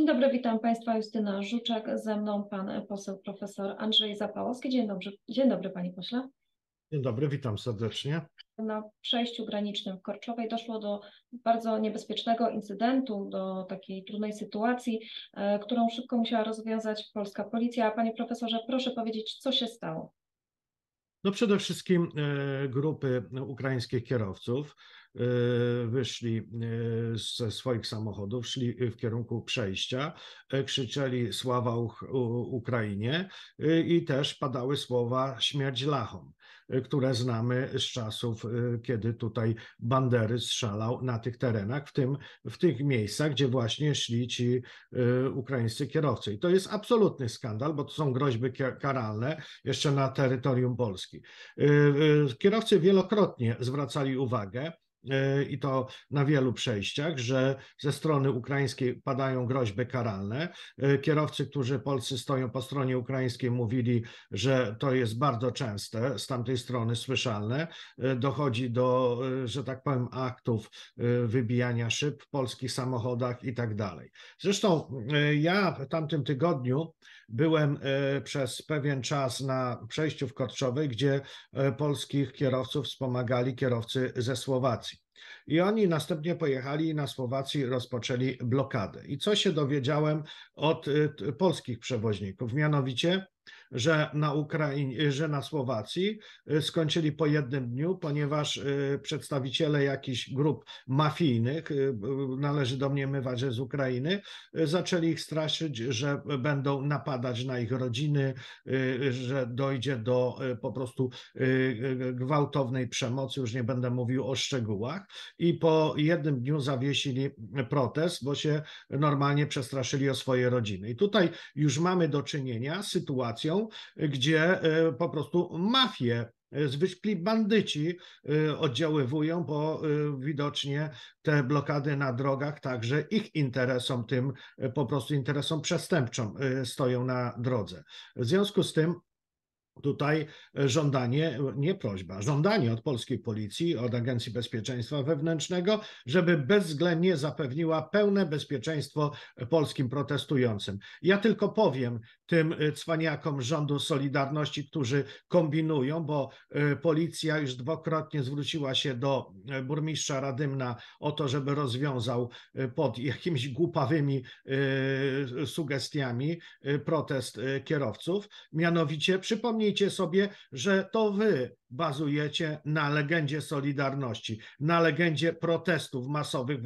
Dzień dobry, witam Państwa. Justyna Żuczek, ze mną pan poseł profesor Andrzej Zapałowski. Dzień dobry panie pośle. Dzień dobry, witam serdecznie. Na przejściu granicznym w Korczowej doszło do bardzo niebezpiecznego incydentu, do takiej trudnej sytuacji, którą szybko musiała rozwiązać polska policja. Panie profesorze, proszę powiedzieć, co się stało? No przede wszystkim grupy ukraińskich kierowców wyszli ze swoich samochodów, szli w kierunku przejścia, krzyczeli sława Ukrainie i też padały słowa śmierć Lachom, które znamy z czasów, kiedy tutaj Bandery strzelał na tych terenach, w tych miejscach, gdzie właśnie szli ci ukraińscy kierowcy. I to jest absolutny skandal, bo to są groźby karalne jeszcze na terytorium Polski. Kierowcy wielokrotnie zwracali uwagę, i to na wielu przejściach, że ze strony ukraińskiej padają groźby karalne. Kierowcy, którzy polscy stoją po stronie ukraińskiej, mówili, że to jest bardzo częste, z tamtej strony słyszalne. Dochodzi do, że tak powiem, aktów wybijania szyb w polskich samochodach i tak dalej. Zresztą ja w tamtym tygodniu byłem przez pewien czas na przejściu w Korczowej, gdzie polskich kierowców wspomagali kierowcy ze Słowacji. I oni następnie pojechali i na Słowacji rozpoczęli blokadę. I co się dowiedziałem od polskich przewoźników? Mianowicie, że na Słowacji skończyli po jednym dniu, ponieważ przedstawiciele jakichś grup mafijnych, należy domniemywać, że z Ukrainy, zaczęli ich straszyć, że będą napadać na ich rodziny, że dojdzie do po prostu gwałtownej przemocy, już nie będę mówił o szczegółach. I po jednym dniu zawiesili protest, bo się normalnie przestraszyli o swoje rodziny. I tutaj już mamy do czynienia z sytuacją, gdzie po prostu mafie, zwykli bandyci oddziaływują, bo widocznie te blokady na drogach także ich interesom, tym po prostu interesom przestępczym stoją na drodze. W związku z tym tutaj żądanie, nie prośba, żądanie od polskiej policji, od Agencji Bezpieczeństwa Wewnętrznego, żeby bezwzględnie zapewniła pełne bezpieczeństwo polskim protestującym. Ja tylko powiem tym cwaniakom rządu Solidarności, którzy kombinują, bo policja już dwukrotnie zwróciła się do burmistrza Radymna o to, żeby rozwiązał pod jakimiś głupawymi sugestiami protest kierowców. Mianowicie przypomnijcie sobie, że to wy bazujecie na legendzie Solidarności, na legendzie protestów masowych w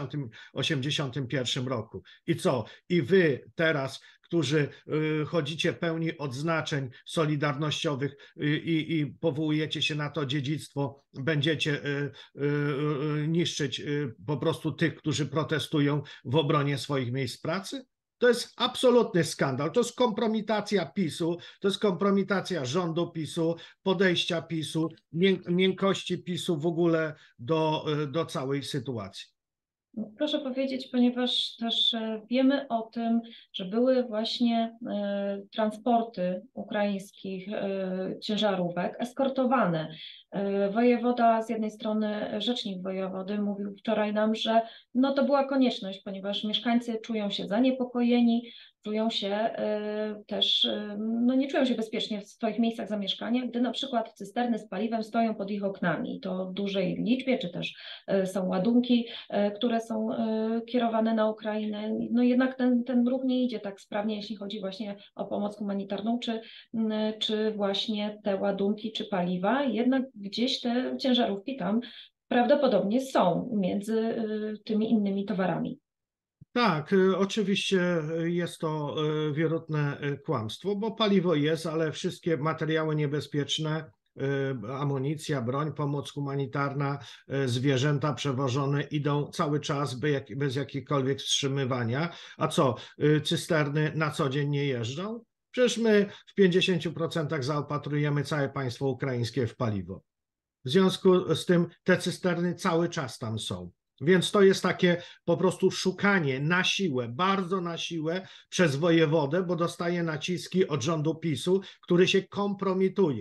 1981 roku. I co? I wy teraz, którzy chodzicie pełni odznaczeń solidarnościowych i powołujecie się na to dziedzictwo, będziecie niszczyć po prostu tych, którzy protestują w obronie swoich miejsc pracy? To jest absolutny skandal, to jest kompromitacja PiS-u, to jest kompromitacja rządu PiS-u, podejścia PiS-u, miękkości PiS-u w ogóle do całej sytuacji. Proszę powiedzieć, ponieważ też wiemy o tym, że były właśnie transporty ukraińskich ciężarówek eskortowane. Wojewoda, z jednej strony rzecznik wojewody mówił wczoraj nam, że no to była konieczność, ponieważ mieszkańcy czują się zaniepokojeni, czują się też, no nie czują się bezpiecznie w swoich miejscach zamieszkania, gdy na przykład cysterny z paliwem stoją pod ich oknami. To w dużej liczbie, czy też są ładunki, które są kierowane na Ukrainę. No jednak ten ruch nie idzie tak sprawnie, jeśli chodzi właśnie o pomoc humanitarną, czy właśnie te ładunki, czy paliwa. Jednak gdzieś te ciężarówki tam prawdopodobnie są między tymi innymi towarami. Tak, oczywiście jest to wierutne kłamstwo, bo paliwo jest, ale wszystkie materiały niebezpieczne, amunicja, broń, pomoc humanitarna, zwierzęta przewożone idą cały czas bez jakiegokolwiek wstrzymywania. A co, cysterny na co dzień nie jeżdżą? Przecież my w 50% zaopatrujemy całe państwo ukraińskie w paliwo. W związku z tym te cysterny cały czas tam są. Więc to jest takie po prostu szukanie na siłę, bardzo na siłę przez wojewodę, bo dostaje naciski od rządu PiS-u, który się kompromituje.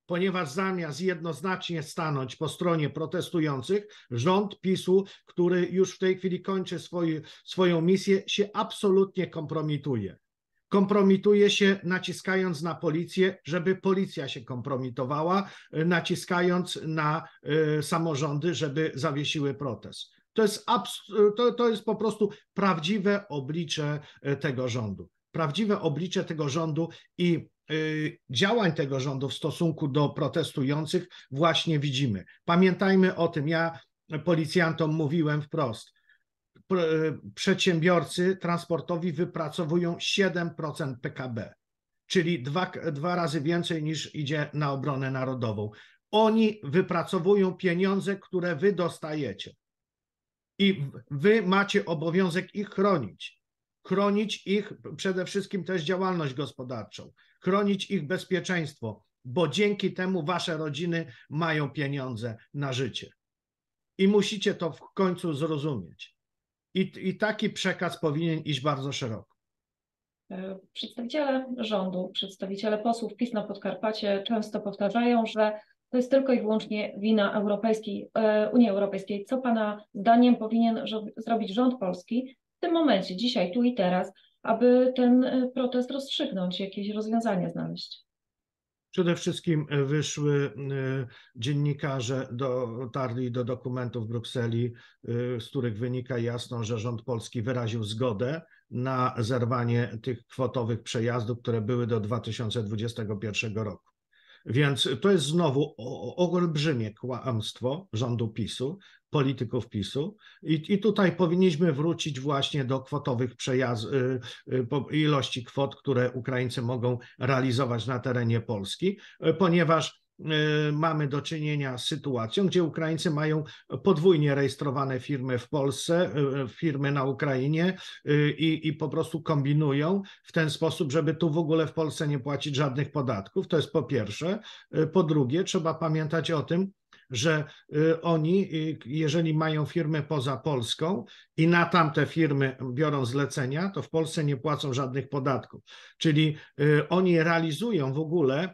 ponieważ zamiast jednoznacznie stanąć po stronie protestujących, rząd PiS-u, który już w tej chwili kończy swoją misję, się absolutnie kompromituje. Kompromituje się, naciskając na policję, żeby policja się kompromitowała, naciskając na samorządy, żeby zawiesiły protest. To jest po prostu prawdziwe oblicze tego rządu. Prawdziwe oblicze tego rządu i działań tego rządu w stosunku do protestujących właśnie widzimy. Pamiętajmy o tym, ja policjantom mówiłem wprost, przedsiębiorcy transportowi wypracowują 7% PKB, czyli dwa razy więcej niż idzie na obronę narodową. Oni wypracowują pieniądze, które wy dostajecie i wy macie obowiązek ich chronić. Chronić ich przede wszystkim też działalność gospodarczą, chronić ich bezpieczeństwo, bo dzięki temu wasze rodziny mają pieniądze na życie. I musicie to w końcu zrozumieć. I taki przekaz powinien iść bardzo szeroko. Przedstawiciele rządu, przedstawiciele posłów PiS na Podkarpacie często powtarzają, że to jest tylko i wyłącznie wina Unii Europejskiej. Co Pana zdaniem powinien zrobić rząd polski w tym momencie, dzisiaj, tu i teraz, aby ten protest rozstrzygnąć, jakieś rozwiązania znaleźć? Przede wszystkim wyszły dziennikarze, dotarli do dokumentów w Brukseli, z których wynika jasno, że rząd polski wyraził zgodę na zerwanie tych kwotowych przejazdów, które były do 2021 roku. Więc to jest znowu olbrzymie kłamstwo rządu PiS-u, polityków PiS-u i tutaj powinniśmy wrócić właśnie do kwotowych ilości kwot, które Ukraińcy mogą realizować na terenie Polski, ponieważ mamy do czynienia z sytuacją, gdzie Ukraińcy mają podwójnie rejestrowane firmy w Polsce, firmy na Ukrainie i po prostu kombinują w ten sposób, żeby tu w ogóle w Polsce nie płacić żadnych podatków. To jest po pierwsze. Po drugie, trzeba pamiętać o tym, że oni, jeżeli mają firmy poza Polską i na tamte firmy biorą zlecenia, to w Polsce nie płacą żadnych podatków. Czyli oni realizują w ogóle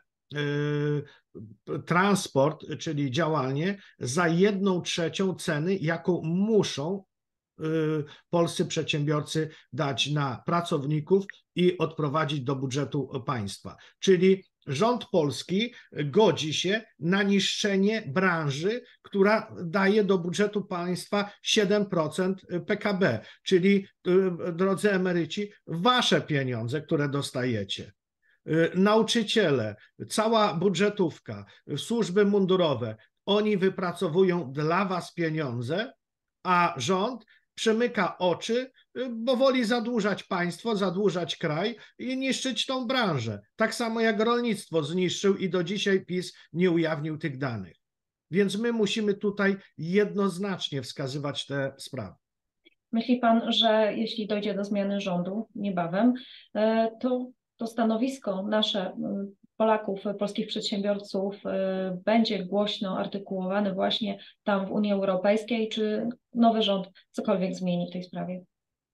transport, czyli działalnie, za 1/3 ceny, jaką muszą polscy przedsiębiorcy dać na pracowników i odprowadzić do budżetu państwa. Czyli rząd polski godzi się na niszczenie branży, która daje do budżetu państwa 7% PKB, czyli drodzy emeryci, wasze pieniądze, które dostajecie. Nauczyciele, cała budżetówka, służby mundurowe, oni wypracowują dla was pieniądze, a rząd przymyka oczy, bo woli zadłużać państwo, zadłużać kraj i niszczyć tą branżę. Tak samo jak rolnictwo zniszczył i do dzisiaj PiS nie ujawnił tych danych. Więc my musimy tutaj jednoznacznie wskazywać te sprawy. Myśli pan, że jeśli dojdzie do zmiany rządu niebawem, to stanowisko nasze, Polaków, polskich przedsiębiorców, będzie głośno artykułowane właśnie tam w Unii Europejskiej, czy nowy rząd cokolwiek zmieni w tej sprawie?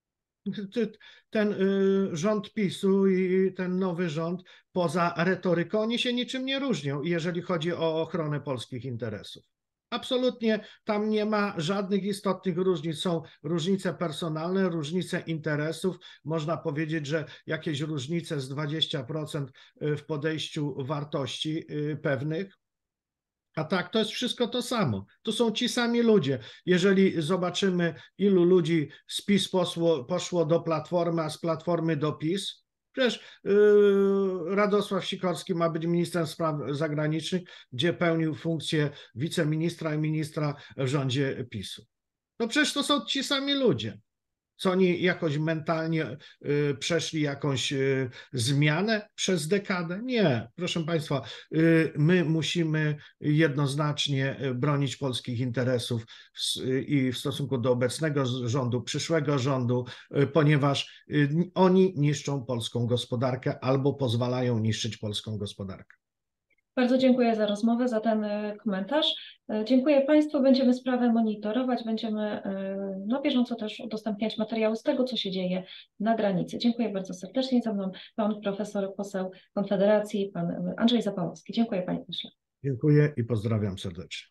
Ten rząd PiS-u i ten nowy rząd, poza retoryką, oni się niczym nie różnią, jeżeli chodzi o ochronę polskich interesów. Absolutnie tam nie ma żadnych istotnych różnic. Są różnice personalne, różnice interesów. Można powiedzieć, że jakieś różnice z 20% w podejściu wartości pewnych. A tak, to jest wszystko to samo. To są ci sami ludzie. Jeżeli zobaczymy, ilu ludzi z PiS poszło do Platformy, a z Platformy do PiS, przecież Radosław Sikorski ma być ministrem spraw zagranicznych, gdzie pełnił funkcję wiceministra i ministra w rządzie PiS-u. No przecież to są ci sami ludzie. Co oni jakoś mentalnie przeszli jakąś zmianę przez dekadę? Nie, proszę Państwa, my musimy jednoznacznie bronić polskich interesów i w stosunku do obecnego rządu, przyszłego rządu, ponieważ oni niszczą polską gospodarkę albo pozwalają niszczyć polską gospodarkę. Bardzo dziękuję za rozmowę, za ten komentarz. Dziękuję Państwu. Będziemy sprawę monitorować, będziemy na bieżąco też udostępniać materiały z tego, co się dzieje na granicy. Dziękuję bardzo serdecznie. Ze mną pan profesor, poseł Konfederacji, pan Andrzej Zapałowski. Dziękuję panie pośle. Dziękuję i pozdrawiam serdecznie.